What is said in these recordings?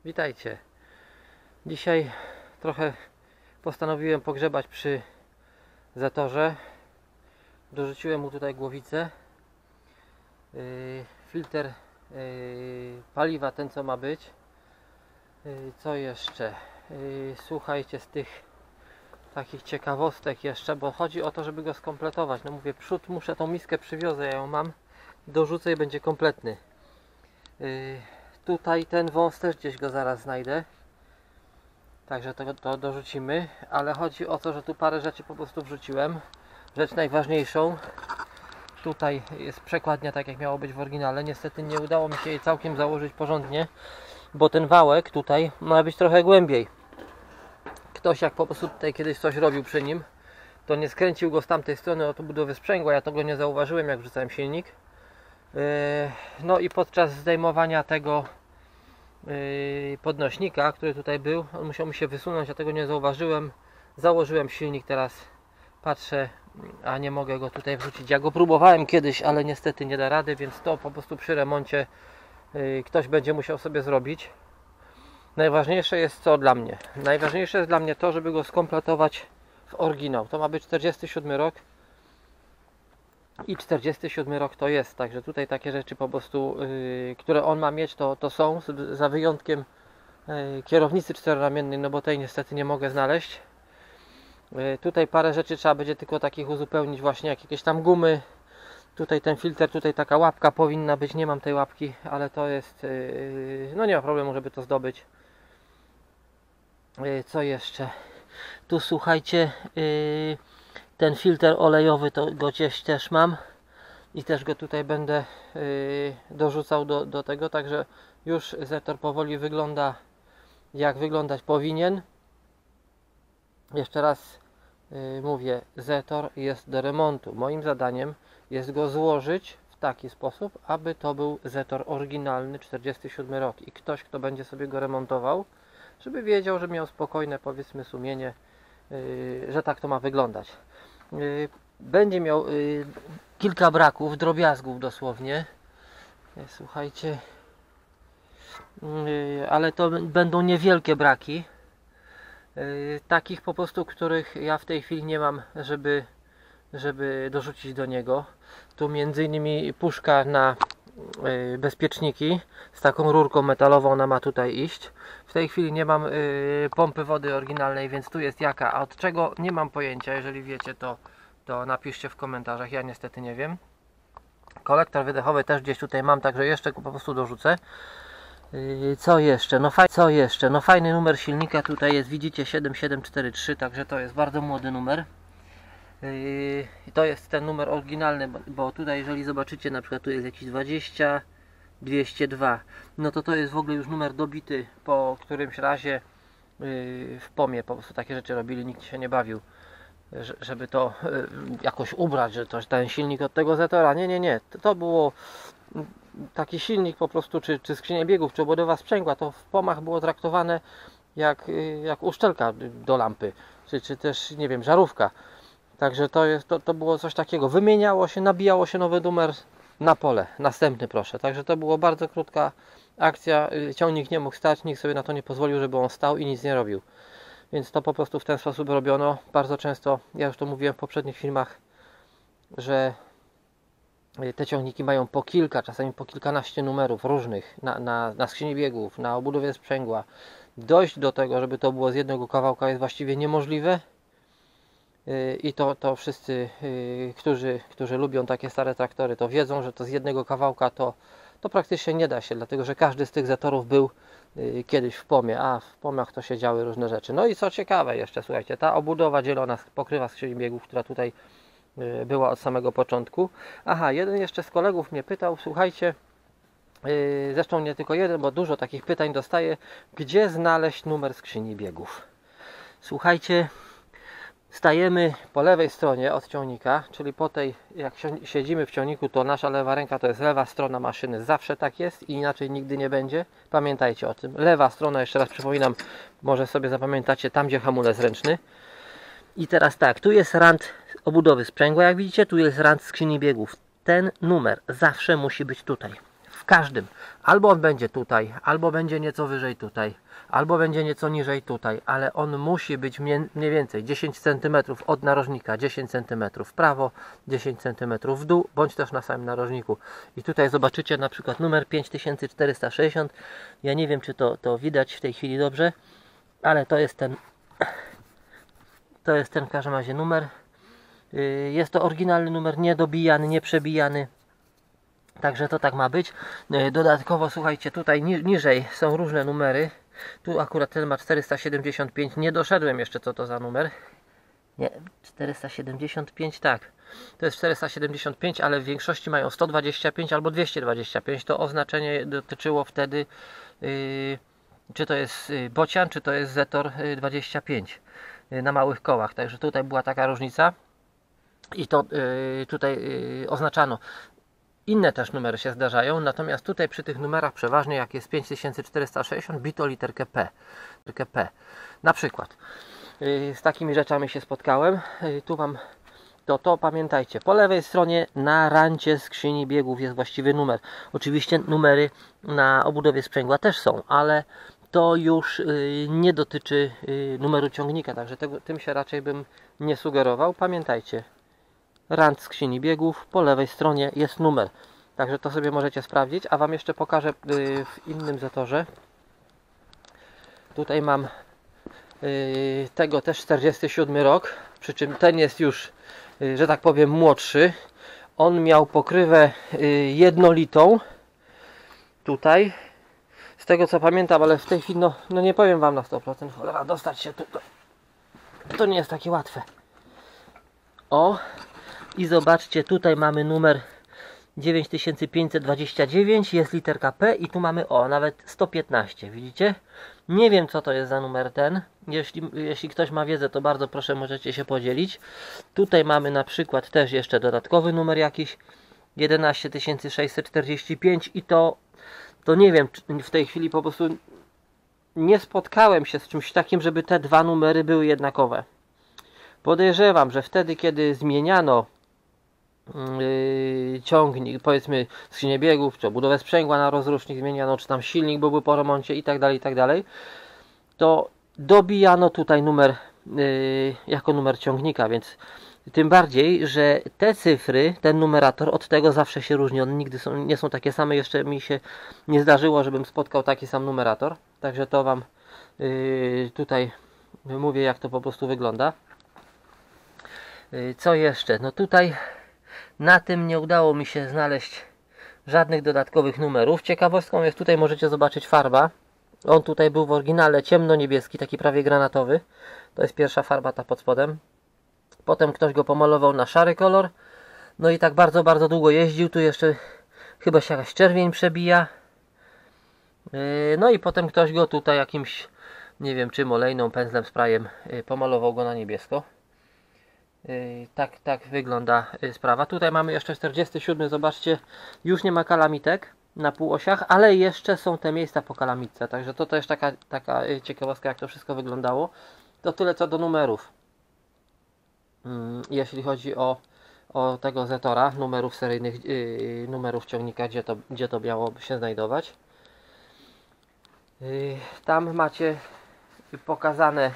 Witajcie. Dzisiaj trochę postanowiłem pogrzebać przy Zetorze. Dorzuciłem mu tutaj głowicę, filtr paliwa, ten co ma być. Co jeszcze? Słuchajcie, z tych takich ciekawostek jeszcze, bo chodzi o to, żeby go skompletować. No mówię, przód muszę, tą miskę przywiozę, ja ją mam, dorzucę i będzie kompletny. Tutaj ten wąs też gdzieś go zaraz znajdę, także to dorzucimy, ale chodzi o to, że tu parę rzeczy po prostu wrzuciłem. Rzecz najważniejszą, tutaj jest przekładnia tak jak miało być w oryginale. Niestety nie udało mi się jej całkiem założyć porządnie, bo ten wałek tutaj ma być trochę głębiej. Ktoś jak po prostu tutaj kiedyś coś robił przy nim, to nie skręcił go z tamtej strony od budowy sprzęgła. Ja tego nie zauważyłem, jak wrzucałem silnik. No i podczas zdejmowania tego podnośnika, który tutaj był, on musiał mi się wysunąć, ja tego nie zauważyłem. Założyłem silnik, teraz patrzę, a nie mogę go tutaj wrzucić. Ja go próbowałem kiedyś, ale niestety nie da rady, więc to po prostu przy remoncie ktoś będzie musiał sobie zrobić. Najważniejsze jest co dla mnie? Najważniejsze jest dla mnie to, żeby go skompletować w oryginał. To ma być 47 rok. I 47 rok to jest, także tutaj takie rzeczy po prostu, które on ma mieć, to są, za wyjątkiem kierownicy czteroramiennej, no bo tej niestety nie mogę znaleźć. Tutaj parę rzeczy trzeba będzie tylko takich uzupełnić, właśnie jak jakieś tam gumy. Tutaj ten filtr, tutaj taka łapka powinna być, nie mam tej łapki, ale to jest, no nie ma problemu, żeby to zdobyć. Co jeszcze? Tu słuchajcie, ten filtr olejowy to go gdzieś też mam i też go tutaj będę dorzucał do tego, także już Zetor powoli wygląda jak wyglądać powinien. Jeszcze raz mówię, Zetor jest do remontu. Moim zadaniem jest go złożyć w taki sposób, aby to był Zetor oryginalny 47 rok i ktoś, kto będzie sobie go remontował, żeby wiedział, że miał spokojne, powiedzmy, sumienie, że tak to ma wyglądać. Będzie miał kilka braków, drobiazgów dosłownie. Słuchajcie, ale to będą niewielkie braki. Takich po prostu, których ja w tej chwili nie mam, żeby dorzucić do niego. Tu między innymi puszka na bezpieczniki z taką rurką metalową, ona ma tutaj iść. W tej chwili nie mam pompy wody oryginalnej, więc tu jest jaka, a od czego nie mam pojęcia. Jeżeli wiecie, to napiszcie w komentarzach, ja niestety nie wiem. Kolektor wydechowy też gdzieś tutaj mam, także jeszcze go po prostu dorzucę. Co jeszcze? No fajny numer silnika tutaj jest, widzicie, 7743, także to jest bardzo młody numer. To jest ten numer oryginalny, bo tutaj jeżeli zobaczycie, na przykład tu jest jakiś 20 202, no to jest w ogóle już numer dobity po którymś razie w POM-ie po prostu takie rzeczy robili, nikt się nie bawił, żeby to jakoś ubrać, że to ten silnik od tego Zetora. Nie. To było taki silnik po prostu, czy skrzynia biegów, czy obudowa sprzęgła, to w POM-ach było traktowane jak uszczelka do lampy, czy też, nie wiem, żarówka. Także to było coś takiego. Wymieniało się, nabijało się nowy numer na pole. Następny proszę. Także to była bardzo krótka akcja. Ciągnik nie mógł stać, nikt sobie na to nie pozwolił, żeby on stał i nic nie robił. Więc to po prostu w ten sposób robiono. Bardzo często, ja już to mówiłem w poprzednich filmach, że te ciągniki mają po kilka, czasami po kilkanaście numerów różnych na skrzyni biegów, na obudowie sprzęgła. Dojść do tego, żeby to było z jednego kawałka, jest właściwie niemożliwe. I to wszyscy, którzy lubią takie stare traktory, to wiedzą, że to z jednego kawałka to praktycznie nie da się, dlatego że każdy z tych Zetorów był kiedyś w POM-ie, a w POM-ach to się działy różne rzeczy. No i co ciekawe jeszcze, słuchajcie, ta obudowa dzielona pokrywa skrzyni biegów, która tutaj była od samego początku. Aha, jeden jeszcze z kolegów mnie pytał, słuchajcie, zresztą nie tylko jeden, bo dużo takich pytań dostaję, gdzie znaleźć numer skrzyni biegów. Słuchajcie, stajemy po lewej stronie od ciągnika, czyli po tej, jak siedzimy w ciągniku, to nasza lewa ręka to jest lewa strona maszyny. Zawsze tak jest i inaczej nigdy nie będzie. Pamiętajcie o tym. Lewa strona, jeszcze raz przypominam, może sobie zapamiętacie, tam gdzie hamulec ręczny. I teraz tak, tu jest rant obudowy sprzęgła, jak widzicie, tu jest rant skrzyni biegów. Ten numer zawsze musi być tutaj, W każdym. Albo on będzie tutaj, albo będzie nieco wyżej tutaj, albo będzie nieco niżej tutaj, ale on musi być mniej więcej 10 cm od narożnika, 10 cm w prawo, 10 cm w dół, bądź też na samym narożniku. I tutaj zobaczycie na przykład numer 5460. Ja nie wiem, czy to widać w tej chwili dobrze, ale to jest ten w każdym razie numer. Jest to oryginalny numer, nie dobijany, nie przebijany. Także to tak ma być. Dodatkowo słuchajcie, tutaj niżej są różne numery. Tu akurat ten ma 475. Nie doszedłem jeszcze, co to za numer. Nie, 475, tak. To jest 475, ale w większości mają 125 albo 225. To oznaczenie dotyczyło wtedy czy to jest bocian, czy to jest Zetor 25 na małych kołach. Także tutaj była taka różnica. I to tutaj oznaczano. Inne też numery się zdarzają, natomiast tutaj przy tych numerach przeważnie jak jest 5460 bito literkę P. Literkę P. Na przykład z takimi rzeczami się spotkałem. Tu mam to pamiętajcie, po lewej stronie na rancie skrzyni biegów jest właściwy numer. Oczywiście numery na obudowie sprzęgła też są, ale to już nie dotyczy numeru ciągnika, także tym się raczej bym nie sugerował. Pamiętajcie, rant skrzyni biegów, po lewej stronie jest numer. Także to sobie możecie sprawdzić, a Wam jeszcze pokażę w innym Zetorze. Tutaj mam tego też 47 rok, przy czym ten jest już, że tak powiem, młodszy. On miał pokrywę jednolitą. Tutaj. Z tego co pamiętam, ale w tej chwili, no nie powiem Wam na 100%. Cholera, dostać się tutaj. To nie jest takie łatwe. O! I zobaczcie, tutaj mamy numer 9529, jest literka P i tu mamy nawet 115, widzicie? Nie wiem, co to jest za numer ten. Jeśli ktoś ma wiedzę, to bardzo proszę, możecie się podzielić. Tutaj mamy na przykład też jeszcze dodatkowy numer jakiś 11645 i to nie wiem, w tej chwili po prostu nie spotkałem się z czymś takim, żeby te dwa numery były jednakowe. Podejrzewam, że wtedy, kiedy zmieniano ciągnik, powiedzmy skrzynię biegów, czy obudowę sprzęgła na rozrusznik zmieniano, czy tam silnik byłby po remoncie i tak dalej, to dobijano tutaj numer jako numer ciągnika, więc tym bardziej, że te cyfry, ten numerator od tego zawsze się różni, one nigdy nie są takie same, jeszcze mi się nie zdarzyło, żebym spotkał taki sam numerator, także to Wam tutaj mówię, jak to po prostu wygląda. Co jeszcze? No tutaj na tym nie udało mi się znaleźć żadnych dodatkowych numerów. Ciekawostką jest, tutaj możecie zobaczyć farba. On tutaj był w oryginale ciemno-niebieski, taki prawie granatowy. To jest pierwsza farba, ta pod spodem. Potem ktoś go pomalował na szary kolor. No i tak bardzo, bardzo długo jeździł. Tu jeszcze chyba się jakaś czerwień przebija. No i potem ktoś go tutaj jakimś, nie wiem czym, olejną, pędzlem, sprayem pomalował go na niebiesko. Tak wygląda sprawa. Tutaj mamy jeszcze 47, zobaczcie, już nie ma kalamitek na półosiach, ale jeszcze są te miejsca po kalamitce, także to też taka ciekawostka, jak to wszystko wyglądało. To tyle co do numerów. Jeśli chodzi o tego Zetora, numerów seryjnych, numerów ciągnika, gdzie to miało się znajdować. Tam macie pokazane,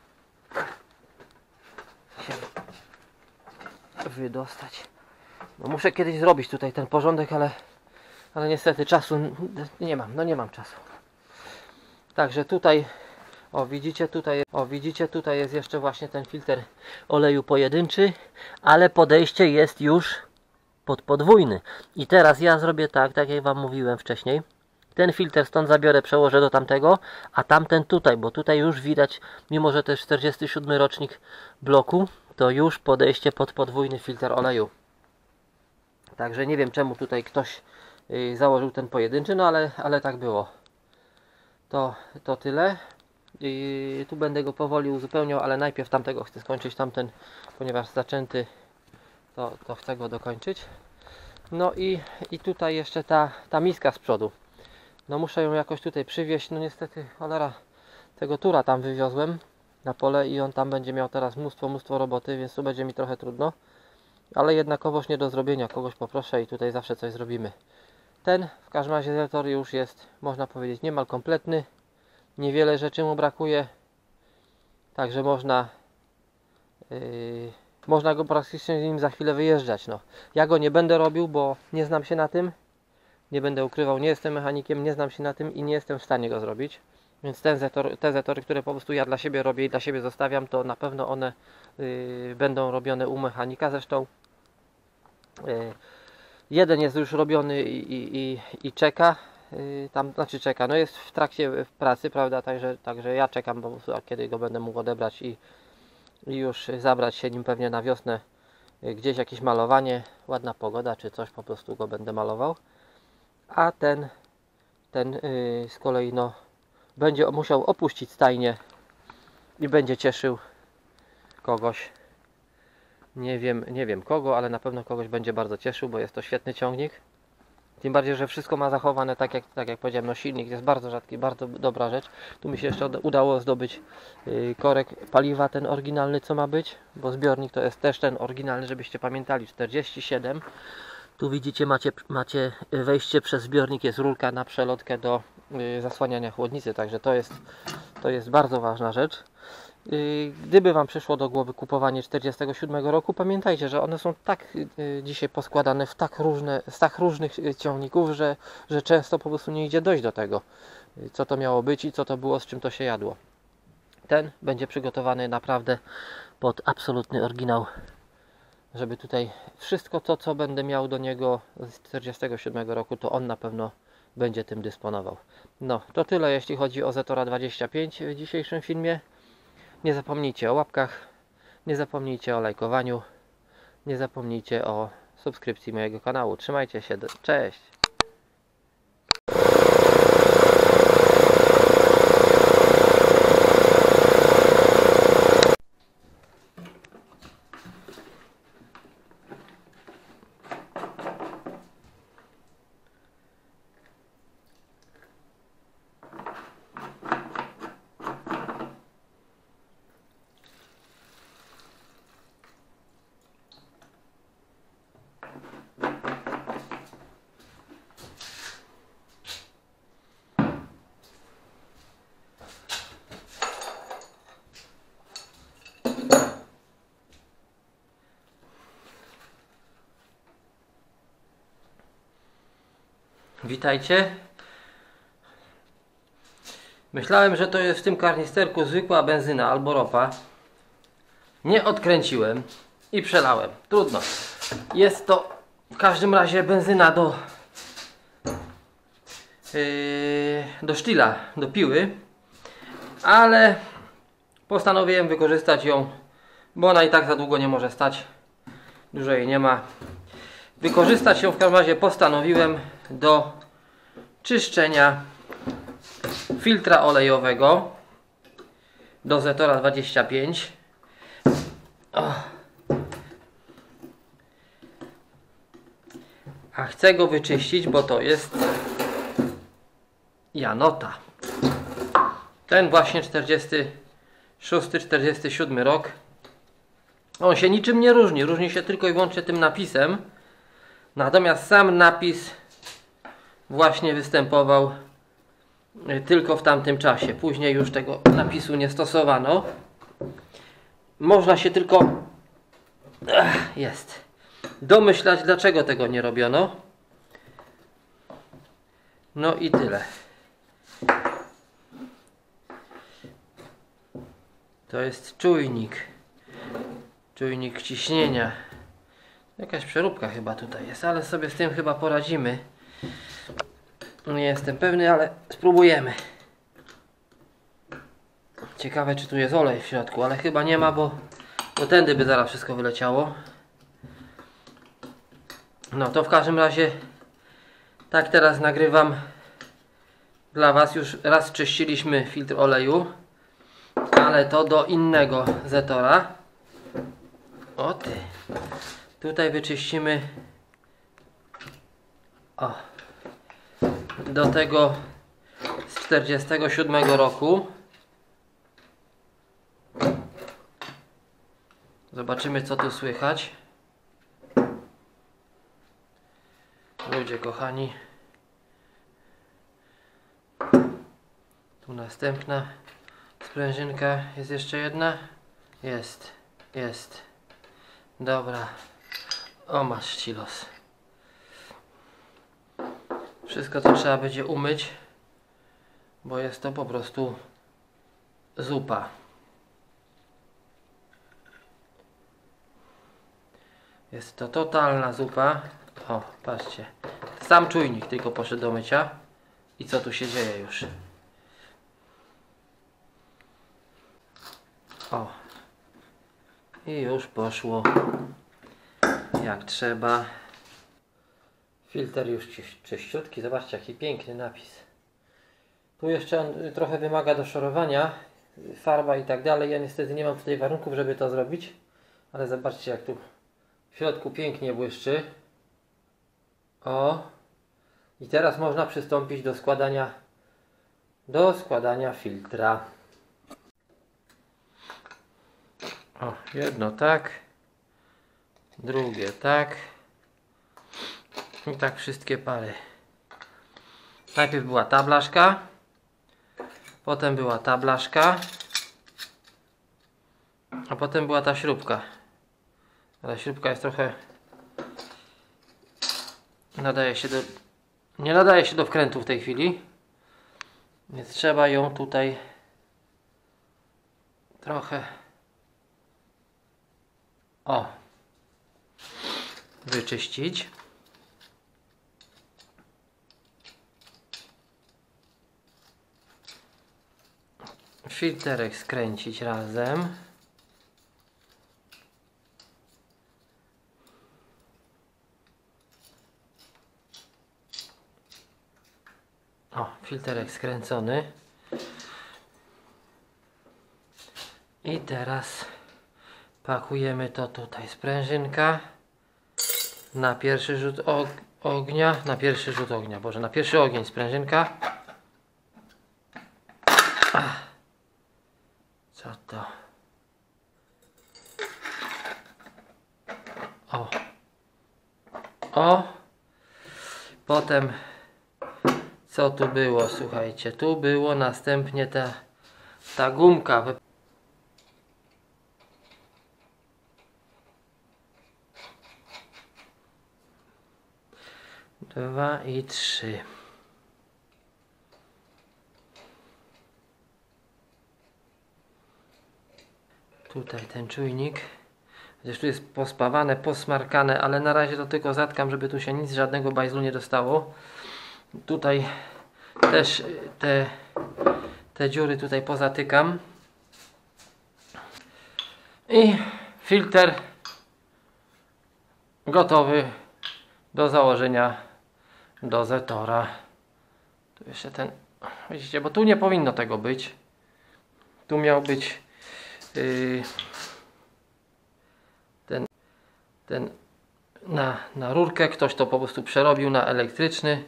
wydostać. No muszę kiedyś zrobić tutaj ten porządek, ale niestety czasu nie mam czasu. Także tutaj widzicie, tutaj jest jeszcze właśnie ten filtr oleju pojedynczy, ale podejście jest już pod podwójny. I teraz ja zrobię tak jak Wam mówiłem wcześniej. Ten filtr stąd zabiorę, przełożę do tamtego, a tamten tutaj, bo tutaj już widać, mimo że to jest 47 rocznik bloku, to już podejście pod podwójny filtr oleju. Także nie wiem, czemu tutaj ktoś założył ten pojedynczy, no ale tak było. To tyle. Tu będę go powoli uzupełniał, ale najpierw tamtego chcę skończyć, tamten, ponieważ zaczęty, to chcę go dokończyć. No i tutaj jeszcze ta miska z przodu. No muszę ją jakoś tutaj przywieźć, no niestety, cholera, tego tura tam wywiozłem na pole i on tam będzie miał teraz mnóstwo roboty, więc tu będzie mi trochę trudno. Ale jednakowoż nie do zrobienia, kogoś poproszę i tutaj zawsze coś zrobimy. Ten w każdym razie zetor już jest, można powiedzieć, niemal kompletny. Niewiele rzeczy mu brakuje. Także można go praktycznie z nim za chwilę wyjeżdżać. No. Ja go nie będę robił, bo nie znam się na tym. Nie będę ukrywał, nie jestem mechanikiem, nie znam się na tym i nie jestem w stanie go zrobić. Więc te zetory, które po prostu ja dla siebie robię i dla siebie zostawiam, to na pewno one będą robione u mechanika. Zresztą jeden jest już robiony i czeka. Tam, znaczy czeka, no jest w trakcie pracy, prawda, także ja czekam po prostu, kiedy go będę mógł odebrać i już zabrać się nim pewnie na wiosnę, gdzieś jakieś malowanie, ładna pogoda czy coś, po prostu go będę malował. A ten z kolei no będzie musiał opuścić stajnię i będzie cieszył kogoś. Nie wiem kogo, ale na pewno kogoś będzie bardzo cieszył, bo jest to świetny ciągnik. Tym bardziej, że wszystko ma zachowane tak jak powiedziałem, no silnik jest bardzo rzadki, bardzo dobra rzecz. Tu mi się jeszcze udało zdobyć korek paliwa, ten oryginalny co ma być, bo zbiornik to jest też ten oryginalny, żebyście pamiętali, 47. Tu widzicie, macie wejście przez zbiornik, jest rurka na przelotkę do zasłaniania chłodnicy, także to jest bardzo ważna rzecz. Gdyby Wam przyszło do głowy kupowanie 47 roku, pamiętajcie, że one są tak dzisiaj poskładane z tak różnych ciągników, że często po prostu nie idzie dojść do tego, co to miało być i co to było, z czym to się jadło. Ten będzie przygotowany naprawdę pod absolutny oryginał, żeby tutaj wszystko to, co będę miał do niego z 47 roku, to on na pewno będzie tym dysponował. No, to tyle jeśli chodzi o Zetora 25 w dzisiejszym filmie. Nie zapomnijcie o łapkach, nie zapomnijcie o lajkowaniu, nie zapomnijcie o subskrypcji mojego kanału. Trzymajcie się, cześć! Witajcie. Myślałem, że to jest w tym karnisterku zwykła benzyna albo ropa. Nie odkręciłem i przelałem. Trudno. Jest to w każdym razie benzyna do sztila, do piły. Ale postanowiłem wykorzystać ją, bo ona i tak za długo nie może stać. Dużo jej nie ma. Wykorzystać ją w każdym razie postanowiłem do czyszczenia filtra olejowego do Zetora 25. A chcę go wyczyścić, bo to jest Janota. Ten właśnie 46-47 rok. On się niczym nie różni. Różni się tylko i wyłącznie tym napisem. Natomiast sam napis właśnie występował tylko w tamtym czasie. Później już tego napisu nie stosowano. Można się tylko domyślać, dlaczego tego nie robiono. No i tyle. To jest czujnik. Czujnik ciśnienia. Jakaś przeróbka chyba tutaj jest, ale sobie z tym chyba poradzimy. Nie jestem pewny, ale spróbujemy. Ciekawe, czy tu jest olej w środku, ale chyba nie ma, bo tędy by zaraz wszystko wyleciało. No to w każdym razie tak teraz nagrywam dla Was. Już raz czyściliśmy filtr oleju, ale to do innego Zetora. O ty. Tutaj wyczyścimy do tego z 47 roku. Zobaczymy, co tu słychać. Ludzie kochani, następna sprężynka. Jest jeszcze jedna? Jest. Dobra. O, masz ścilos. Wszystko to trzeba będzie umyć, bo jest to po prostu zupa. Jest to totalna zupa. O, patrzcie. Sam czujnik tylko poszedł do mycia. I co tu się dzieje już? O. I już poszło jak trzeba. Filtr już czyściutki. Zobaczcie, jaki piękny napis. Tu jeszcze on trochę wymaga doszorowania. Farba i tak dalej. Ja niestety nie mam tutaj warunków, żeby to zrobić. Ale zobaczcie, jak tu w środku pięknie błyszczy. O. I teraz można przystąpić do składania filtra. O, jedno tak. Drugie tak. I tak wszystkie pary. Najpierw była ta blaszka. Potem była ta blaszka. A potem była ta śrubka. Ale śrubka jest trochę... Nie nadaje się do wkrętu w tej chwili. Więc trzeba ją tutaj trochę... O! Wyczyścić. Filterek skręcić razem. O, filterek skręcony. I teraz pakujemy to tutaj. Sprężynka na pierwszy rzut ognia. Boże, na pierwszy ogień sprężynka. Co to? O! Potem co tu było? Słuchajcie, tu było następnie ta gumka. 2 i 3. Tutaj ten czujnik. Chociaż tu jest pospawane, posmarkane, ale na razie to tylko zatkam, żeby tu się nic, żadnego bajzlu nie dostało. Tutaj też te dziury tutaj pozatykam. I filtr gotowy do założenia dozatora. Tu jeszcze ten, widzicie, bo tu nie powinno tego być. Tu miał być ten na rurkę. Ktoś to po prostu przerobił na elektryczny.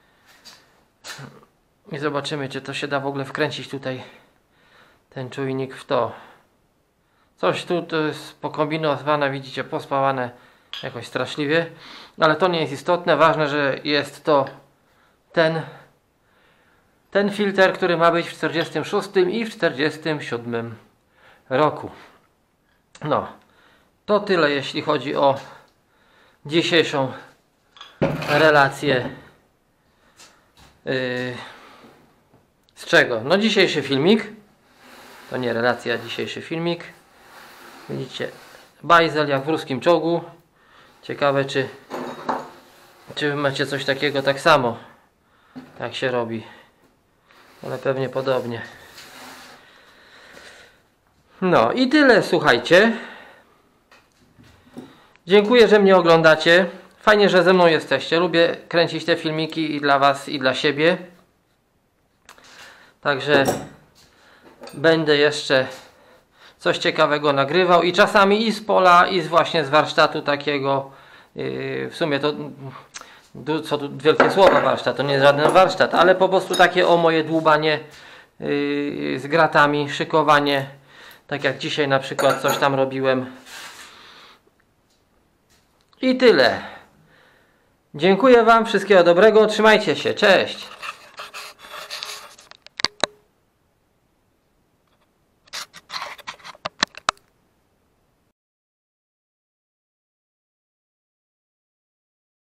I zobaczymy, czy to się da w ogóle wkręcić tutaj ten czujnik w to. Coś tu to jest pokombinowane, widzicie, pospawane jakoś straszliwie, ale to nie jest istotne. Ważne, że jest to ten filtr, który ma być w 46 i w 47 roku. No, to tyle, jeśli chodzi o dzisiejszą relację. Z czego? No, dzisiejszy filmik. To nie relacja, dzisiejszy filmik. Widzicie, bajzel jak w ruskim czołgu. Ciekawe, czy wy macie coś takiego tak samo, jak się robi. Ale pewnie podobnie. No i tyle, słuchajcie. Dziękuję, że mnie oglądacie. Fajnie, że ze mną jesteście. Lubię kręcić te filmiki i dla was, i dla siebie. Także będę jeszcze coś ciekawego nagrywał i czasami i z pola, i właśnie z warsztatu takiego. W sumie to co tu wielkie słowa, warsztat, to nie jest żaden warsztat, ale po prostu takie o moje dłubanie z gratami, szykowanie, tak jak dzisiaj na przykład coś tam robiłem. I tyle. Dziękuję wam, wszystkiego dobrego, trzymajcie się, cześć!